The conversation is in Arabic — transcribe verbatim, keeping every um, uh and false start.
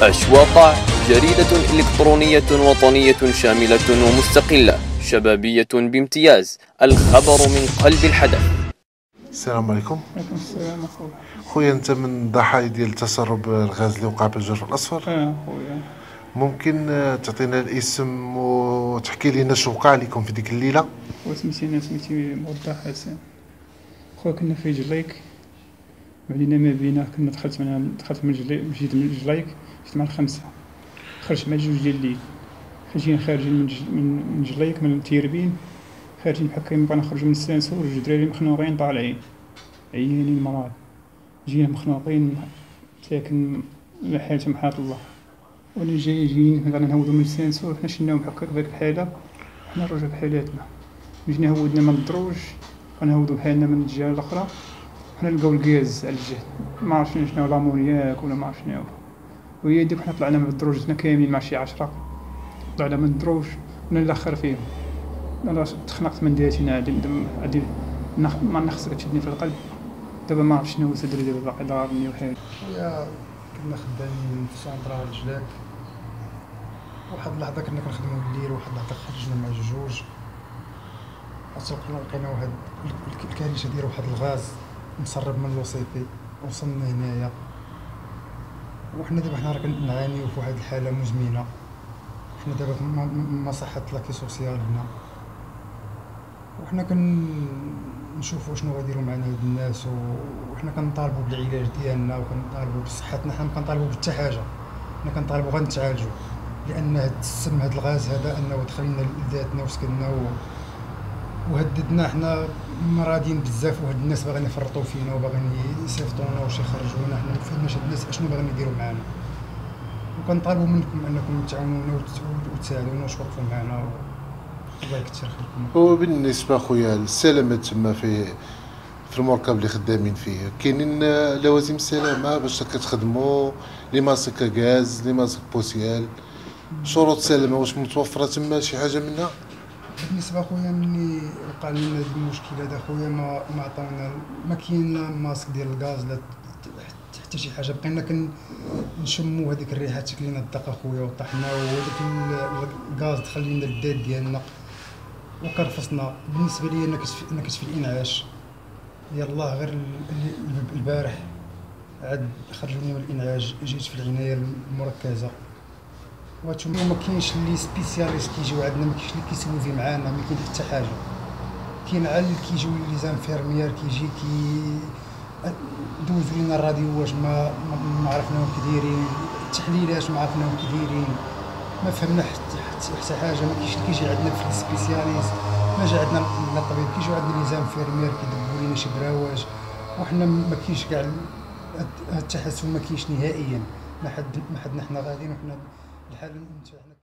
أشواط، جريدة إلكترونية وطنية شاملة ومستقلة شبابية بامتياز، الخبر من قلب الحدث. السلام عليكم. وعليكم السلام اخويا. خويا انت من الضحايا ديال تسرب الغاز اللي وقع بالجرف الاصفر. اه خويا، ممكن تعطينا الاسم وتحكي لنا شو وقع لكم في ديك الليله؟ وسميتي انا سميتي موضح حسن خويا. كنا في جليك، بعدين ما بينا كنا دخلت من دخلت من جليك، مشيت من جليك جيت مع الخمسه، خرجت مع جوج ديال الليل. خرجين خارجين من جل من من جليك من التيربين، خارجين بحال بغينا نخرجوا من السانسور، جوج دراري مخنوقين طالعين عيانين مرض، جينا مخنوقين لكن حالتهم حالة الله. وانا جاي جايين غادي نهودو من السانسور، حنا شلناهم هكاك غير بحاله، حنا نرجعو بحالاتنا. جينا هودنا من الدروج غنهودو بحالنا من الجهه الاخرى، حنا لقاو الغاز على الجهه ما عرفتش شنو، لامونياك ولا ما عرف شنو. وهي ديك حنا طلعنا من الدروج، جنا كاملين مع شي عشرة، طلعنا من الدروج وانا الاخر فيهم. انا تخنقت من دياتي عادي عادي ما نخسر تشدني في القلب. دابا ما عرفتش شنو صدري دابا باقي ضاربني وحال. خويا كنا خدامين في سونطرال جلاك، واحد اللحظه كنا كنخدمو الليل، واحد اللحظه خرجنا مع جوج وصلنا لقينا واحد الكريشه ديال واحد الغاز مسرب من لوسيبي. وصلنا هنايا وحنا دابا حنا راه كنعانيو في واحد الحاله مزمنه. حنا دابا في مصحه لاكي سوسيال هنا، وحنا كنشوفوا شنو غيديروا معنا هاد الناس، وحنا كنطالبوا بالعلاج ديالنا وكنطالبوا بصحتنا. حنا كنطالبوا بحتى حاجه، حنا كنطالبوا غير نتعالجوا، لان هاد السم هاد الغاز هذا انه دخل لنا لذاتنا وسكننا وهددنا. حنا مرادين بزاف، وهاد الناس باغيين يفرطوا فينا وباغيين يصيفطونا واش يخرجونا. حنا ما فهمناش هاد الناس اشنو باغيين يديروا معنا، وكنطالبوا منكم انكم تعاونونا وتساعدونا وتوقفوا معنا. الله يكثر خيركم. وبالنسبه خويا للسلامه تما في في المركب اللي خدامين فيه، كاينين لوازم السلامه باش كتخدموا لي ماسك غاز، لي ماسك بوسيال، شروط السلامه واش متوفره تما شي حاجه منها؟ بالنسبه خويا ملي وقع لنا هذا المشكل هذا خويا ما ما عطاونا، ما كاين لا ماسك ديال الغاز لا حتى شي حاجه. بقينا كنشموا هذيك الريحه تكلينا الدقه خويا، وطحنا وهذاك الغاز دخل لنا الداد ديالنا وكرفصنا. بالنسبه لي انا كنت انا كنت في الانعاش، يلاه غير البارح عاد خرجوني من الانعاش، جيت في العنايه المركزه. وهادشوما ما كاينش لي سبيسياليست كيجيو عندنا، ما كاينش اللي كيسولفي معانا، ما كاين حتى حاجه. كاين عا اللي كيجيو لي زانفيرميير كيجي كي دوزو لينا الراديوات ما ما عرفناهم كيدايرين، التحليلات ما عرفناهم كيدايرين، ما فهمنا حتى حتى حاجه. ما كاينش اللي كيجي عندنا في السبيسياليست، ما جا عندنا الطبيب، كيجيو عندنا لي زانفيرميير كيدبوا لينا شي براواج، وحنا ما كاينش كاع التحسن، ما كاينش نهائيا. ما حد ما حدنا حنا غاديين وحنا الحال.